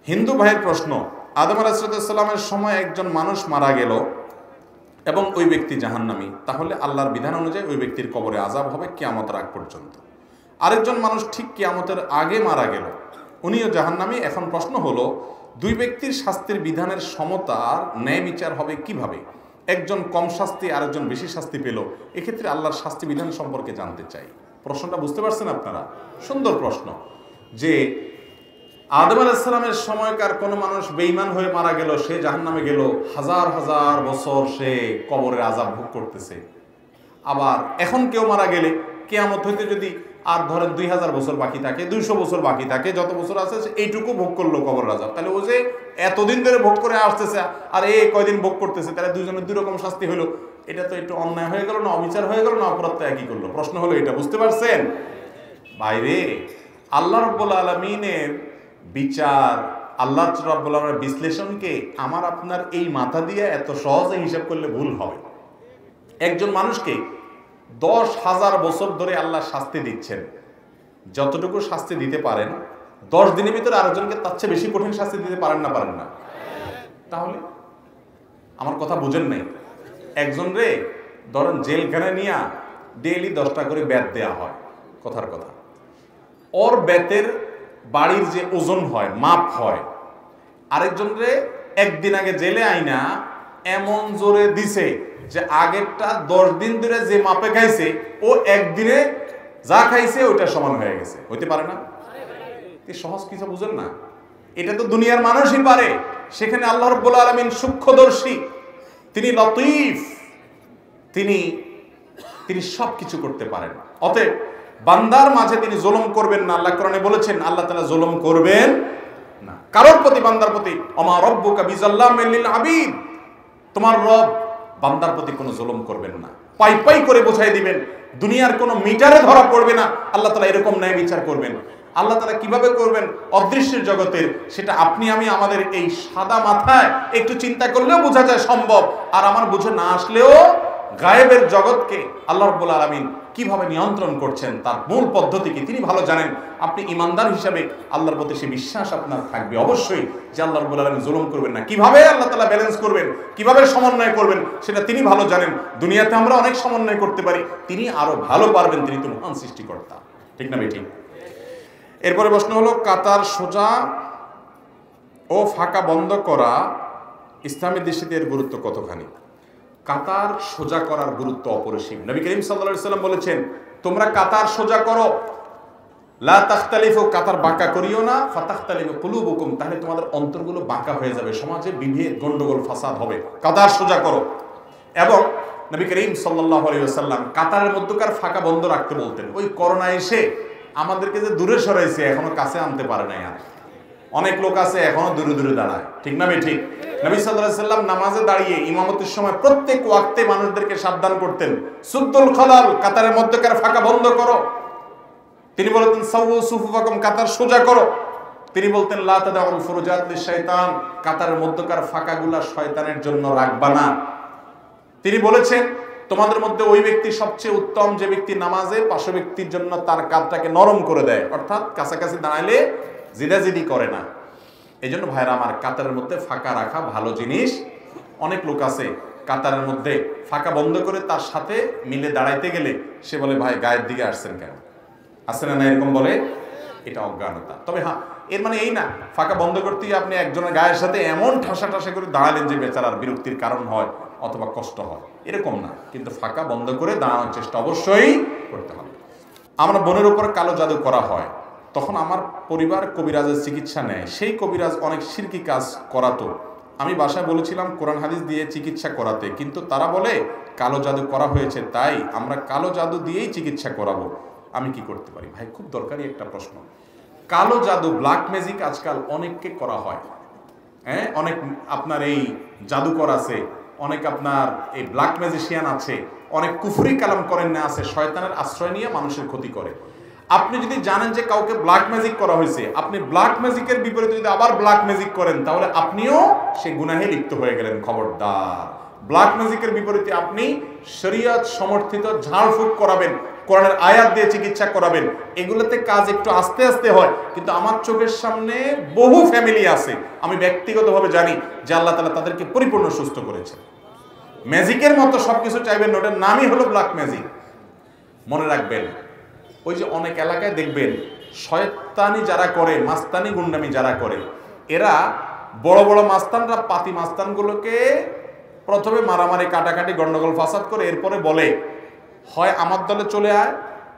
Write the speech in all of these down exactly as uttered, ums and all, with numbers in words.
হিন্দু ভাইয়ের প্রশ্ন, আদম আলাইহিস সালামের সময় একজন মানুষ মারা গেল এবং ওই ব্যক্তি জাহান্নামী, তাহলে আল্লাহর বিধান অনুযায়ী ওই ব্যক্তির কবরে আযাব হবে কিয়ামতের আগ পর্যন্ত। আরেকজন মানুষ ঠিক কিয়ামতের আগে মারা গেল, উনিও জাহান্নামী। এখন প্রশ্ন হলো, দুই ব্যক্তির শাস্তির বিধানের সমতার ন্যায় বিচার হবে কিভাবে? একজন কম শাস্তি আরেকজন বেশি শাস্তি পেল, এক্ষেত্রে আল্লাহর শাস্তি বিধান সম্পর্কে জানতে চাই। প্রশ্নটা বুঝতে পারছেন আপনারা? সুন্দর প্রশ্ন। যে আদম আলাইহিস সালামের সময়কার কোনো মানুষ বেঈমান হয়ে মারা গেল, সে জাহান্নামে গেল, হাজার হাজার বছর সে কবরের আযাব ভোগ করতেছে। আবার এখন কেউ মারা গেলে কিয়ামত হইতে যদি আর ধরেন দুই হাজার বছর বাকি থাকে, দুইশো বছর বাকি থাকে, যত বছর আছে এইটুকু ভোগ করলো কবরের আযাব, তাহলে ও যে এতদিন ধরে ভোগ করে আসতেছে আর এই কয়দিন ভোগ করতেছে, তাহলে দুইজনের দুই রকম শাস্তি হলো। এটা তো একটু অন্যায় হয়ে গেল না, অবিচার হয়ে গেল না, অপরাধ একই করলো? প্রশ্ন হলো এটা, বুঝতে পারছেন? বাইরে আল্লাহ রাব্বুল আলামিনের বিচার, আল্লাহ রাব্বুল আলামিনের বিশ্লেষণকে আমার আপনার এই মাথা দিয়ে এত সহজে হিসাব করলে ভুল হবে। একজন মানুষকে দশ হাজার বছর ধরে আল্লাহ শাস্তি দিচ্ছেন, যতটুকু শাস্তি দিতে পারেন দশ দিনের ভিতরে আরেকজনকে তার চেয়ে বেশি কঠিন শাস্তি দিতে পারেন না? পারেন না? তাহলে আমার কথা বুঝেন নাই? একজন রে ধরেন জেলখানে নিয়ে ডেইলি দশটা করে ব্যাত দেয়া হয়, কথার কথা। ওর ব্যাতের বাড়ির যে ওজন হয়, মাপ হয়, আরেকজন রে একদিন আগে জেলে আইনা এমন জোরে দিছে যে আগেরটা দশ দিন ধরে যে মাপে খাইছে ও একদিনে যা খাইছে ওইটা সমান হয়ে গেছে। হইতে পারে না? সহজ কিছু বুঝেন না? এটা তো দুনিয়ার মানুষই পারে, সেখানে আল্লাহ রাব্বুল আলামিন সূক্ষ্মদর্শী, তিনি লতীফ, তিনি তিনি সব কিছু করতে পারেন। অতএব বান্দার মাঝে তিনি জুলুম করবেন না। আল্লাহ কোরআনে বলেছেন আল্লাহ তাআলা জুলুম করবেন না কারোর প্রতি, বান্দার প্রতি। ওমা রাব্বুকা বিযাল্লামিল লিল আবিদ, তোমার রব বান্দার প্রতি কোনো জুলুম করবেন না। পাই পাই করে বোঝাই দিবেন, দুনিয়ার কোনো মিটারে ধরা পড়বে না আল্লাহ তাআলা এরকম ন্যায় বিচার করবেন। আল্লাহ তাআলা কিভাবে করবেন অদৃশ্যের জগতের, সেটা আপনি আমি আমাদের এই সাদা মাথায় একটু চিন্তা করলেও বোঝা যায় সম্ভব। আর আমার বুঝে না আসলেও গায়েবের জগৎকে আল্লাহ রাব্বুল আলামিন কিভাবে নিয়ন্ত্রণ করছেন তার মূল পদ্ধতি কি তিনি ভালো জানেন। আপনি ইমানদার হিসাবে আল্লাহর প্রতি সে বিশ্বাস আপনার থাকবে অবশ্যই যে আল্লাহ রাব্বুল আলামিন জুলুম করবেন না। কিভাবে আল্লাহ তাআলা ব্যালেন্স করবেন, কিভাবে সমন্বয় করবেন, সেটা তিনি ভালো জানেন। দুনিয়াতে আমরা অনেক সমন্বয় করতে পারি, তিনি আরো ভালো পারবেন, তিনি তো মহান সৃষ্টিকর্তা। ঠিক না বেঠিক? এরপরে প্রশ্ন হলো, কাতার সোজা ও ফাঁকা বন্ধ করা ইসলামের দৃষ্টিতে এর গুরুত্ব কতখানি? কাতার সোজা করার গুরুত্ব অপরিসীম। নবী করিম সাল্লাল্লাহু আলাইহি সাল্লাম বলেছেন, তোমরা কাতার সোজা করো, লা তাখতালিফু, কাতার বাঁকা করিও না, ফাতাখতালিফু কুলুবুকুম, তাহলে তোমাদের অন্তরগুলো বাঁকা হয়ে যাবে, সমাজে বিভেদ গন্ডগোল ফাসাদ হবে। কাতার সোজা করো। এবং নবী করিম সাল্লাল্লাহু আলাইহি ওয়াসাল্লাম কাতারের মধ্যকার ফাঁকা বন্ধ রাখতে বলতেন। ওই করোনা এসে আমাদেরকে যে দূরে সরাইছে এখনো কাছে আনতে পারে নাই। আর অনেক লোক আছে এখনো দূরে দূরে দাঁড়ায়। ঠিক না বেঠিক? নবী সাল্লাল্লাহু আলাইহি সাল্লাম নামাজে দাঁড়িয়ে ইমামতের সময় প্রত্যেক ওয়াক্তে মানুষদেরকে সাবধান করতেন, সুদ্দুল খলাল, কাতারের মধ্যকার ফাঁকা বন্ধ করো। তিনি বলতেন সাওয়ু সুফুফাকুম, কাতার সোজা করো। তিনি বলতেন লা তাদাউল ফুরুজাত লিশাইতান, কাতারের মধ্যকার ফাঁকাগুলা শয়তানের জন্য রাখবা না। তিনি বলেছেন তোমাদের মধ্যে ওই ব্যক্তি সবচেয়ে উত্তম যে ব্যক্তি নামাজে পার্শ্ব ব্যক্তির জন্য তার কাঁধটাকে নরম করে দেয়, অর্থাৎ কাছাকাছি দাঁড়াইলে জিদাজিদি করে না। এই জন্য ভাইরা আমার, কাতারের মধ্যে ফাঁকা রাখা ভালো জিনিস। অনেক লোক আছে কাতারের মধ্যে ফাঁকা বন্ধ করে তার সাথে মিলে দাঁড়াইতে গেলে সে বলে ভাই গায়ের দিকে আসছেন কেন, আসছেন না, এরকম বলে। এটা অজ্ঞানতা। তবে হ্যাঁ, এর মানে এই না ফাঁকা বন্ধ করতেই আপনি একজনের গায়ের সাথে এমন ঠাসা ঠাসা করে দাঁড়ালেন যে বেচারার বিরক্তির কারণ হয় অথবা কষ্ট হয়, এরকম না। কিন্তু ফাঁকা বন্ধ করে দাঁড়ানোর চেষ্টা অবশ্যই করতে হবে। আমরা বোনের উপর কালো জাদু করা হয়, তখন আমার পরিবার কবিরাজের চিকিৎসা নেয়। সেই কবিরাজ অনেক শিরকি কাজ করাতো। আমি বাসায় বলেছিলাম কোরআন হাদিস দিয়ে চিকিৎসা করাতে, কিন্তু তারা বলে কালো জাদু করা হয়েছে, তাই আমরা কালো জাদু দিয়েই চিকিৎসা করাবো। আমি কি করতে পারি? ভাই খুব দরকারি একটা প্রশ্ন। কালো জাদু, ব্ল্যাক ম্যাজিক আজকাল অনেককে করা হয়। হ্যাঁ, অনেক আপনার এই জাদুকর আছে, অনেক আপনার এই ব্ল্যাক ম্যাজিশিয়ান আছে, অনেক কুফরি কালাম করেন না আছে, শয়তানের আশ্রয় নিয়ে মানুষের ক্ষতি করে। আপনি যদি জানেন যে কাউকে ব্ল্যাক ম্যাজিক করা হয়েছে, আপনি ব্ল্যাক ম্যাজিকের বিপরীতে যদি আবার ব্ল্যাক ম্যাজিক করেন, তাহলে আপনিও সেই গুনাহে লিপ্ত হয়ে গেলেন। খবরদার, ব্ল্যাক ম্যাজিকের বিপরীতে আপনি শরীয়ত সমর্থিত ঝাড়ফুঁক করাবেন, কোরআনের আয়াত দিয়ে চিকিৎসা করাবেন, এগুলোতে কাজ একটু আস্তে আস্তে হয়। কিন্তু আমার চোখের সামনে বহু ফ্যামিলি আছে, আমি ব্যক্তিগতভাবে জানি যে আল্লাহ তাআলা তাদেরকে পরিপূর্ণ সুস্থ করেছে। ম্যাজিকের মতো সবকিছু চাইবেন, ওটার নামই হলো ব্ল্যাক ম্যাজিক। মনে রাখবেন, ওই যে অনেক এলাকায় দেখবেন শয়তানি যারা করে, মাস্তানি গুন্ডামি যারা করে, এরা বড় বড় মাস্তানরা পাতি মাস্তানগুলোকে প্রথমে মারামারি, কাটাকাটি, গন্ডগোল ফাসাদ করে এরপরে বলে হয় আমার দলে চলে আয়,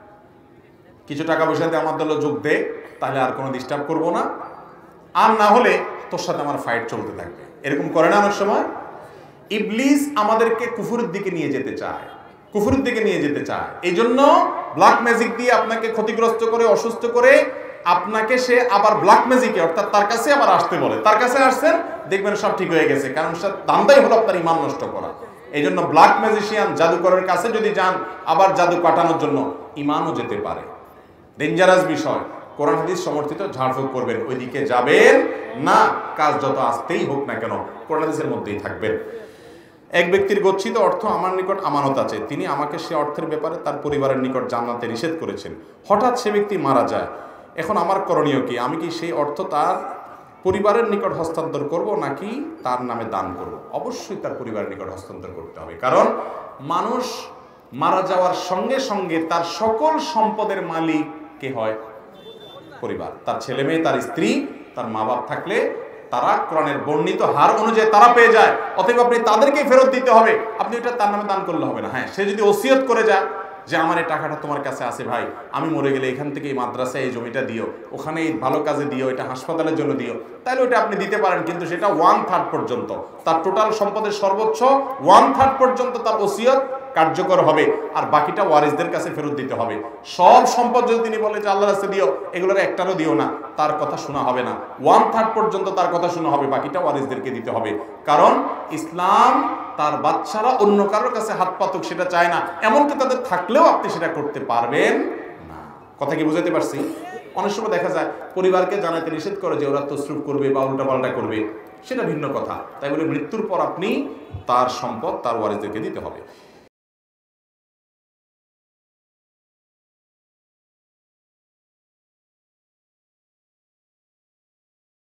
কিছু টাকা পয়সা দিয়ে আমার দলে যোগ দে, তাহলে আর কোনো ডিস্টার্ব করবো না, আর না হলে তোর সাথে আমার ফাইট চলতে থাকবে। এরকম করে না অনেক সময়? ইবলিস আমাদেরকে কুফুরের দিকে নিয়ে যেতে চায়, কুফুরের দিকে নিয়ে যেতে চায়। এই জন্য ব্ল্যাক ম্যাজিক দিয়ে আপনাকে ক্ষতিগ্রস্ত করে, অসুস্থ করে, আপনাকে সে আবার ব্ল্যাক ম্যাজিকে অর্থাৎ তার কাছে আবার আসতে বলে। তার কাছে আসছেন, দেখবেন সব ঠিক হয়ে গেছে, কারণ সে দান্দাই হলো আপনার ইমান নষ্ট করা। এই জন্য ব্ল্যাক ম্যাজিশিয়ান, জাদুকরের কাছে যদি যান আবার জাদু কাটানোর জন্য, ইমানও যেতে পারে। ডেঞ্জারাস বিষয়। কোরআন হাদিস সমর্থিত ঝাড়ফুঁক করবেন, ওইদিকে যাবেন না। কাজ যত আসতেই হোক না কেন কোরআন হাদিসের মধ্যেই থাকবেন। এক ব্যক্তির গচ্ছিত অর্থ আমার নিকট আমানত আছে, তিনি আমাকে সে অর্থের ব্যাপারে তার পরিবারের নিকট জানাতে নিষেধ করেছেন। হঠাৎ সে ব্যক্তি মারা যায়, এখন আমার করণীয় কি? আমি কি সেই অর্থ তার পরিবারের নিকট হস্তান্তর করব নাকি তার নামে দান করব? অবশ্যই তার পরিবারের নিকট হস্তান্তর করতে হবে, কারণ মানুষ মারা যাওয়ার সঙ্গে সঙ্গে তার সকল সম্পদের মালিক কে হয়? পরিবার। তার ছেলে মেয়ে, তার স্ত্রী, তার মা বাপ থাকলে তারা কোরআনের বর্ণিত হার অনুযায়ী তারা পেয়ে যায়। অতএব আপনি তাদেরকেই ফেরত দিতে হবে, আপনি এটা তার নামে দান করলে হবে না। হ্যাঁ, সে যদি ওসিয়ত করে যায় যে আমার এই টাকাটা তোমার কাছে আছে ভাই, আমি মরে গেলে এখান থেকে এই মাদ্রাসায় এই জমিটা দিও, ওখানে এই ভালো কাজে দিও, এটা হাসপাতালের জন্য দিও, তাহলে ওটা আপনি দিতে পারেন। কিন্তু সেটা ওয়ান থার্ড পর্যন্ত, তার টোটাল সম্পদের সর্বোচ্চ ওয়ান থার্ড পর্যন্ত তার ওসিয়ত কার্যকর হবে, আর বাকিটা ওয়ারিসদের কাছে ফেরত দিতে হবে। সব সম্পদ যদি তিনি বলে যে আল্লাহর রাস্তায় দিও, এগুলোর একটারও দিও না, তার কথা শোনা হবে না। ওয়ান থার্ড পর্যন্ত তার কথা শোনা হবে, বাকিটা ওয়ারিসদেরকে দিতে হবে। কারণ ইসলাম তার বাচ্চারা অন্য কারোর কাছে হাত পাতুক সেটা চায় না, এমনকি তাদের থাকলেও আপনি সেটা করতে পারবেন না। কথা কি বুঝাতে পারছি? অনেক সময় দেখা যায় পরিবারকে জানাতে নিষেধ করে যে ওরা তসরুফ করবে বা উল্টাপাল্টা করবে, সেটা ভিন্ন কথা। তাই বলে মৃত্যুর পর আপনি তার সম্পদ তার ওয়ারিসদেরকে দিতে হবে।